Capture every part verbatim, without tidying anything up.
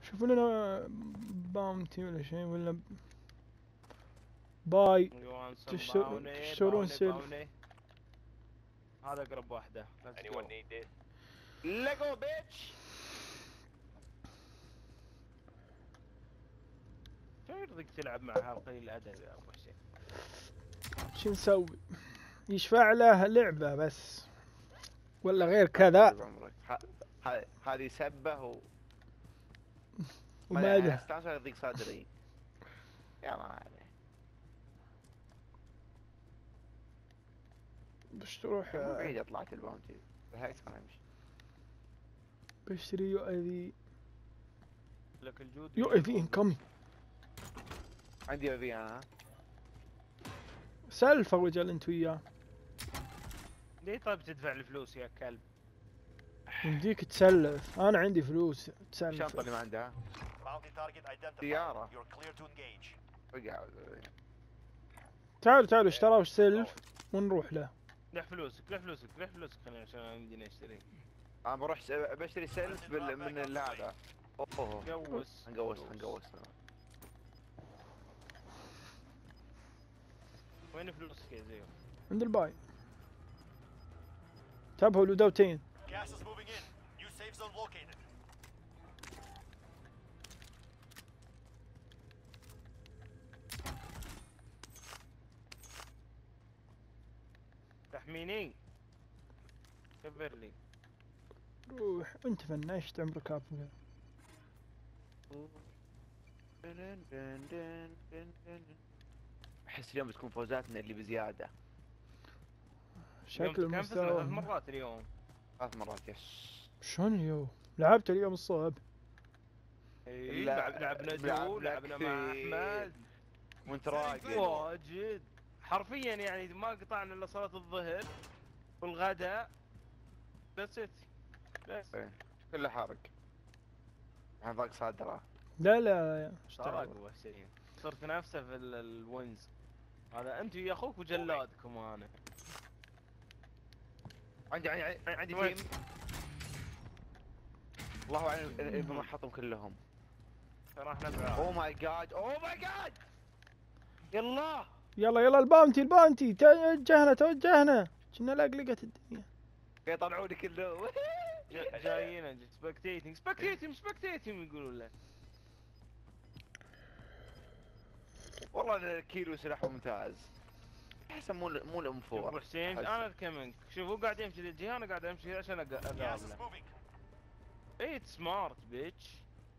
شوفوا لنا باونتي ولا شيء ولا باي تشترون سيلف. هذا اقرب واحدة. ليجو بيتش. شو يرضيك تلعب معها قليل الادب يا ابو حسين؟ شو نسوي؟ يشفع له لعبة بس ولا غير كذا؟ هذه سبه و وما ادري استانس يضيق صدري. يلا عليه. بش تروح بعيد طلعت الباونتي بالعكس انا امشي. بشتري يو اي في. لك الجود يو اي في انكمي. عندي يو في انا. سلفة رجال انت وياه. ليه طيب تدفع الفلوس يا كلب؟ يمديك تسلف، انا عندي فلوس تسلف. الشنطة اللي ما عندها سيارة. تعالوا تعالوا اشتراوا سلف ونروح له. لح فلوسك لح فلوسك لح فلوسك خلينا عشان عندي نشتري. انا بروح بشتري سلف بال... من هذا. اوه نقوس نقوس نقوس. وين فلوسك يا زيو؟ عند الباي. انتبهوا لودوتين. تحميني كبر لي. روح انت فنشت عمرك كافي. احس اليوم بتكون فوزاتنا اللي بزيادة. شكل المستوى ثلاث مرات اليوم. ثلاث مرات يس. شلون اليوم؟ لعبت اليوم الصبح. اي لعبنا جو لعبنا مع احمد وانت راقد واجد حرفيا يعني ما قطعنا الا صلاة الظهر والغداء بس بس كله حارق. الحين ضاق صدره. لا لا يا اشتراك ابو حسين. صرت نفسه في الوينز. هذا انت ويا اخوك وجلادكم انا. عندي عندي عندي تيم. الله اعلم اذا ما حطهم كلهم. ترى احنا بعاد. اوه ماي جاد اوه ماي جاد. يلا يلا يلا الباونتي الباونتي توجهنا توجهنا. كنا لقلقت الدنيا. يطلعوني كلهم. جايين سبكتيتنج سبكتيتنج سبكتيتنج يقولوا له. والله الكيلو سلاح ممتاز. احسن مو مو الام فور. ابو حسين انا كمنك. شوف هو قاعد يمشي للجهه انا قاعد امشي عشان اقابله. اي سمارت بيتش.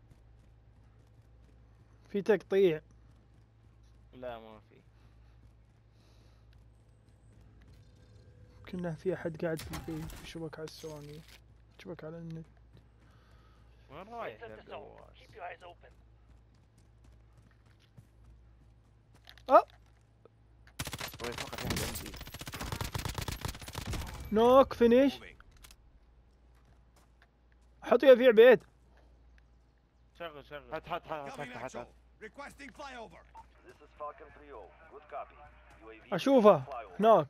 في تقطيع. لا ما في. كنا في احد قاعد في البيت في شبك على السوني شبك على النت. وين رايح يا الجوال؟ اه وين فقط واحد عندي. نوك فينيش. حط يا في عبيد. شغل شغل. هات هات هات هات هات. اشوفه هناك.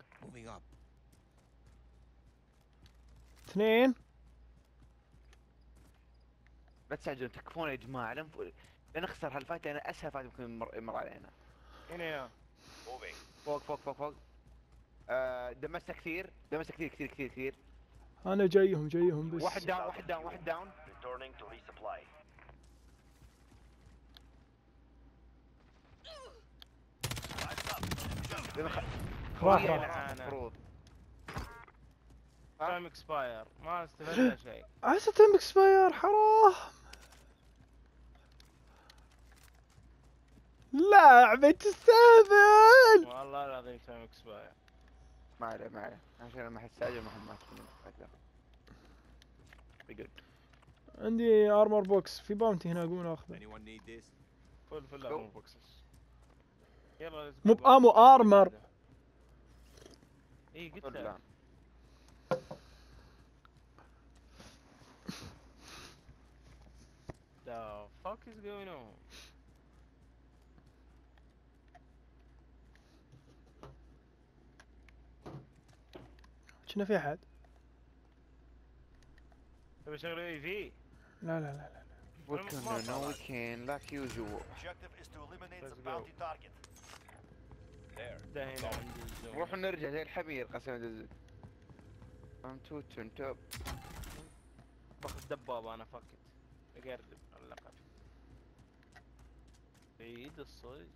اثنين. لا تستعجلون تكفون يا جماعه. لن لن نخسر هالفايت لان اسهل فايت ممكن يمر, يمر علينا. هنا يا فوق فوق فوق فوق. آه دمسته كثير دمسته كثير كثير كثير كثير. انا جايهم جايهم بس. واحد داون واحد داون واحد داون. راح راح. المفروض تايم اكسباير ما استفدنا شيء. عسى تم اكسباير حرام. لعبة تستهبل. والله العظيم تايم اكسباير. ما عليه ما عليه عشان ما حستعجل ما ما تكون لا. بيجود. عندي ارمر بوكس في باونتي هنا اقوم اخذه. فل فل ارمر بوكسز. يلا مو بامو ارمر. اي قلت له. The fuck is going on? كنا في احد. تبي شغل اي في؟ لا لا لا لا We can no we can like usual. Objective is to eliminate Let's the go. bounty target. There. ده هنا عندي الزون. نروح نرجع زي الحمير قسما بالله. I'm too turned up. باخذ دبابة انا فكت. اقرب على الاقل. بعيد الصج.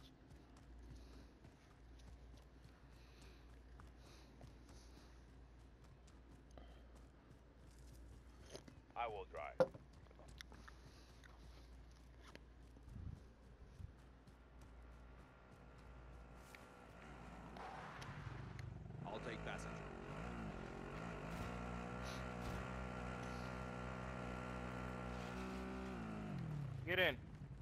I will drive. I'll take passenger. Get in.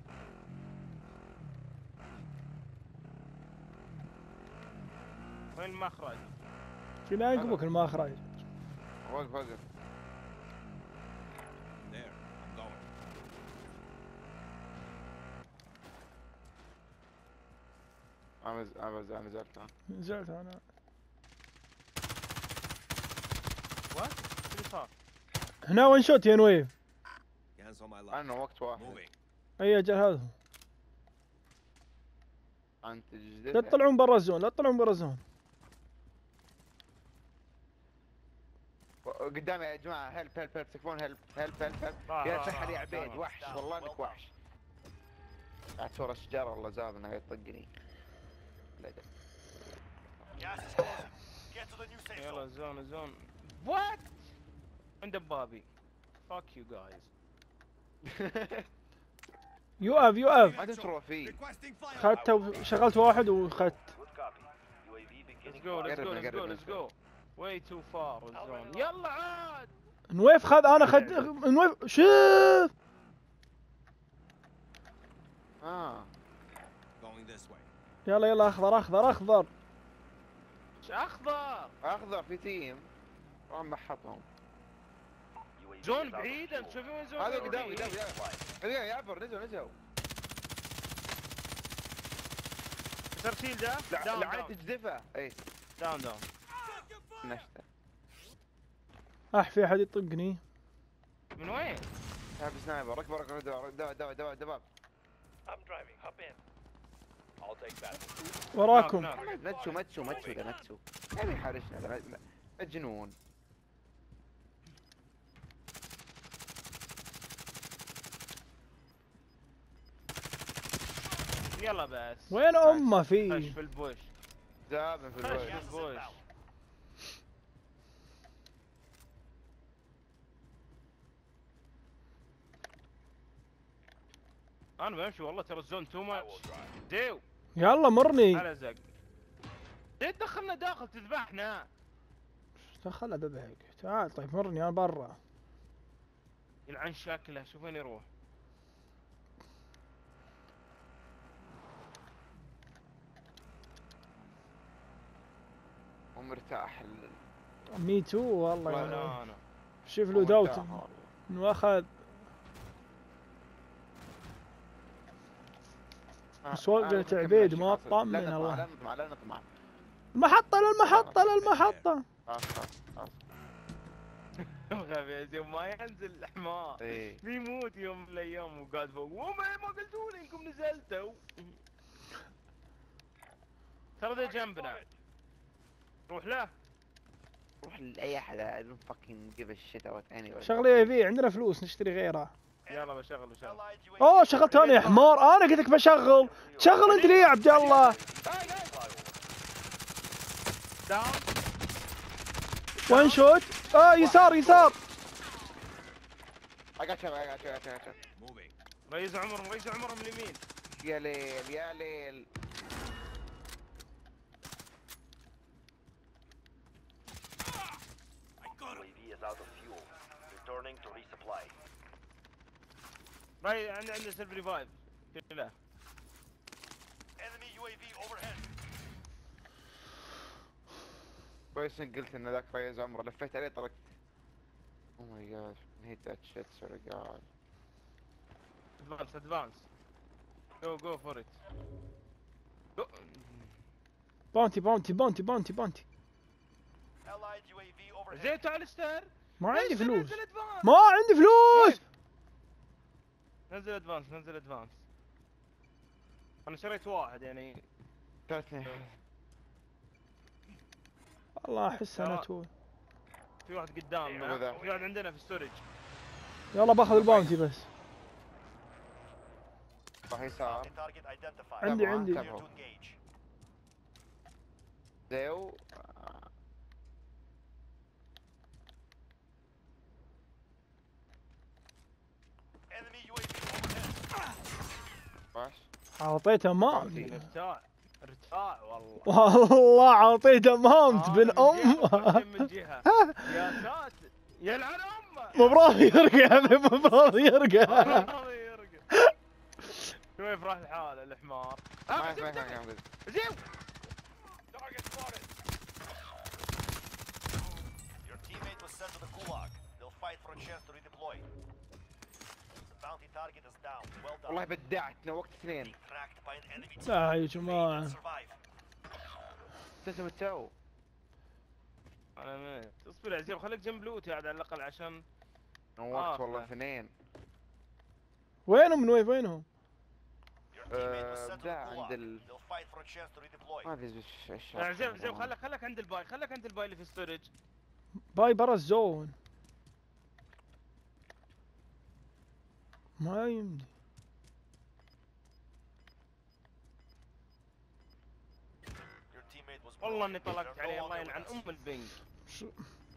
وين المخرج؟ فينا عقبك المخرج. وقف وقف. There. I'm going. أنا أنا أنا نزلت. نزلت انا. وات؟ شو صار؟ هنا وين شوت يا نويف؟ Cancel my life. أنا وقت واحد. Moving. اي اجل هذا. أنت لا جديد. تطلعون برا الزون، لا تطلعون برا الزون. قدامي يا جماعة هلب هلب هلب تكفون هلب هلب هلب هلب. راح، يا راح، سحر يا راح، عبيد راح. وحش والله انك وحش. قاعد ورا الشجرة والله زاب انه يطقني. لا ده. Gas is closing. Get to the new safe يلا zone. زون زون. وات؟ عند دبابي. Fuck you guys. يوقف يوقف. ما تروح فيه. Requesting fire. اخذت وشغلت واحد واخذت. Let's go let's go let's go let's go. Way too far الزون. يلا عاد. نويف خذ انا خذ نويف شوف. اه. Going this way. يلا يلا اخضر اخضر اخضر. ش اخضر. اخضر في تيم. راح محطهم. زون بعيد انت شوفي وين زون. هذا قدامي قدامي قدامي يا عبر نزلوا نزلوا. كسر شيل ده. داون لعبت داون تجدفه. اي داون داون. نشته. اح في احد يطقني. من وين؟ هاب سنايبر ركب ركب دباب دباب دباب دباب. I'm driving. Hop in. I'll take that. وراكم. نوك، نوك. متسو متسو متسو ده متسو. يبي يحرشنا ده مجنون. يلا بس. وين امه خش في؟ في البوش. زابن في خش الوجه. في البوش. انا بمشي والله ترى الزون تو I ماتش. will drive. ديو يلا مرني. على زق. ليه تدخلنا داخل تذبحنا؟ دخل ذبحك. تعال طيب مرني انا برا. يلعن شكله شوف وين يروح. ومرتاح ال- مي تو والله يا ولا نويف. انا. شوف له ومرتاح دوت والله. انه اخذ. بس وقت أنا عبيد مكمل ما شي تطمن لا نطمع الله. لا نطمع لا نطمع. المحطة للمحطة للمحطة. خلاص خلاص خلاص. غبي يا زين ما ينزل الحمار. ايه. بيموت يوم من الايام وقاعد فوق وما ما قلتوا لي انكم نزلتوا. ترى ذا جنبنا. روح له. روح لاي احد I don't fucking give a shit about anybody. شغلي اي في عندنا فلوس نشتري غيرها. يلا بشغل بشغل. Allied U A V. اوه شغلت انا يا حمار. انا قلت لك بشغل. شغل انت ليه يا عبد الله؟ داون. وين شوت؟ اه يسار يسار. I got you I got you I got you I got you. Moving. ريز عمرهم ريز عمرهم اليمين. يا ليل يا ليل. I got him. U A V is out of fuel. Returning to resupply. راي عنده عنده سيلف ريفايف. كذا. Enemy U A V overhead. كويس انك قلت ان ذاك فايز عمره لفيت عليه طرقت. Oh my god I hate that shit swear to god. ادفانس ادفانس. جو جو فور ات. بونتي بونتي بونتي بونتي بونتي. Allied U A V overhead. زين تعال استر. ما عندي ليش فلوس. تنزل advance؟ ما عندي فلوس. نزل ادفانس نزل ادفانس. انا شريت واحد يعني. ثلاثني. والله احس انا ترى- تو. في واحد قدامنا، وذا. في واحد عندنا في ستورج. يلا باخذ الباونتي بس. راح يسار. Bounty target identified. عندي تمام، عندي. Clear تمام. to engage. زيو. Enemy U A V overhead. باش. اعطيته ماونت. باونتي. ارتاع ارتاع والله. والله اعطيته ماونت آه، بالام. من جهة من جهة. يا ساتر يلعن امه. مو براضي يرقع مو براضي يرقع. والله يرقد. شوف راح لحاله الحمار. ما آه، يسمع كلام قلت. زين. Target spotted. Your teammate was sent to the gulag. They'll fight for a chance to redeploy. The bounty target is down. Well done. والله بدعتنا وقت اثنين. Being tracked by an enemy team. لا يا Failed جماعة. to survive. تسوي تو. انا ما اصبر يا زين خليك جنب لوتي على الاقل عشان وقت آه، والله لا. اثنين. وينهم من وين وينهم؟ Your teammate was آه، sent to بدع the عند gulag. ال. They'll fight for a chance to redeploy. ما ادري ايش ايش. يا زين زين خليك خليك عند الباي خليك عند الباي اللي في ستورج. باي برا الزون. ما يمدي. Your teammate was والله اني wounded. طلقت They're no عليه الله longer يلعن with us. ام البنج. شو-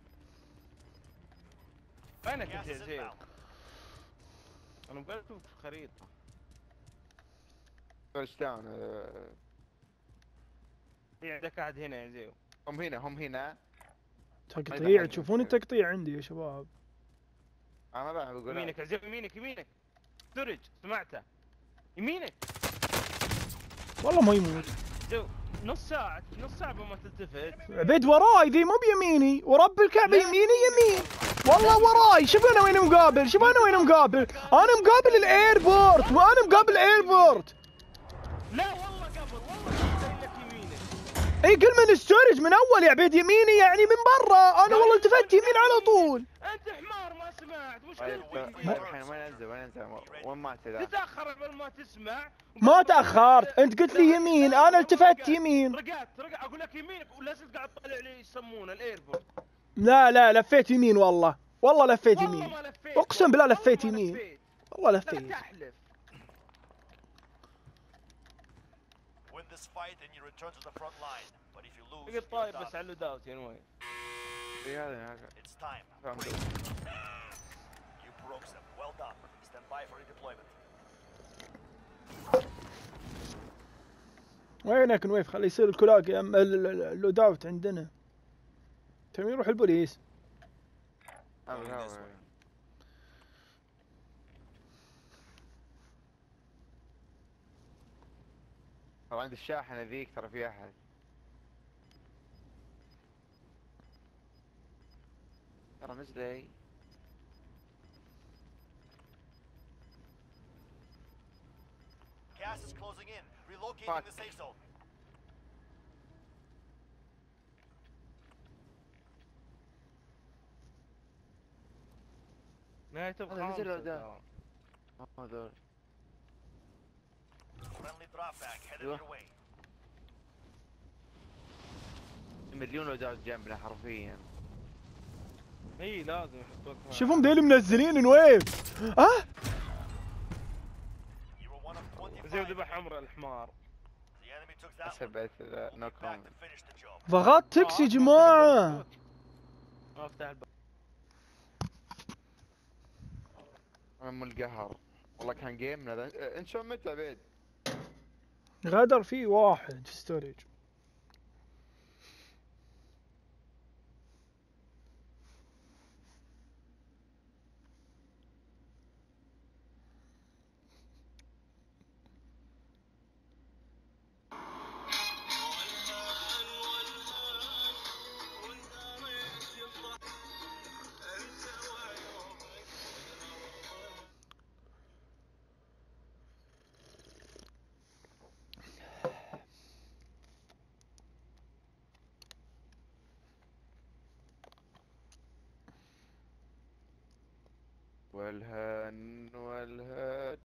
وينك Gas انت يا is زين؟ inbound. انا مقلت في خريطة. فيرست داون. آه، في عندك احد هنا يا زين. هم هنا هم هنا. تقطيع تشوفون التقطيع عندي يا شباب. انا ما بعرف اقول. يمينك يا زين يمينك يمينك. ستورج سمعته. يمينك. والله ما يموت. زين نص ساعة نص ساعة بما تلتفت. عبيد وراي ذي مو بيميني ورب الكعبة لا. يميني يمين. والله وراي شوف انا وين مقابل شوف انا وين مقابل. انا مقابل الايربورت وانا مقابل الايربورت. لا والله قبل والله قايل لك يمينك. اي كل من ستورج من اول يا عبيد يميني يعني من برا انا والله التفت يمين على طول. انت حمار ما سمعت مش طيب، كنت الحين وين انزل وين انزل وين مات ذا؟ تتاخر قبل ما تسمع. ما تاخرت انت قلت لي يمين انا التفت يمين. رقعت رقعت اقول لك يمينك ولا زلت قاعد تطلع لي يسمونه الايربورت. لا لا لفيت يمين والله والله لفيت والله يمين. ما لفيت اقسم بالله والله لفيت ما يمين. لفيت. والله لا لفيت. تحلف. Win this fight and you return to the front line. But if you lose, اقعد you're طايب done. بس على اللوداوت يا نوي. في هذا هذا. It's time. فاهم. You broke them. Well done. Stand by for redeployment. وينك نويف خلي يصير الكلاك يا أم- ال- ال- اللود اوت عندنا. تبي يروح البوليس. هذا هذا. ترى عند الشاحنة ذيك ترى في احد. ترى نزلي. Gas is closing in. Relocating Fuck. the safe zone. نهاية هذا نزل بخامسة ولا؟ ترى. هذول. Friendly drop back headed أيوة. your way. مليون وداوت جنبنا حرفيا. اي لازم يحطوك معاه. شوفهم ذيل منزلين نويف. ها You were one of twenty-five. زي ذبح عمره الحمار. The enemy took that one. حسبت ذا We'll نو be back كومنت. to finish the job. ضغط تكس يا جماعة. افتح الباب. ام القهر. والله كان جيمنا ذا. أه، انت شو متى عبيد؟ غدر فيه واحد في ستوريج. والهن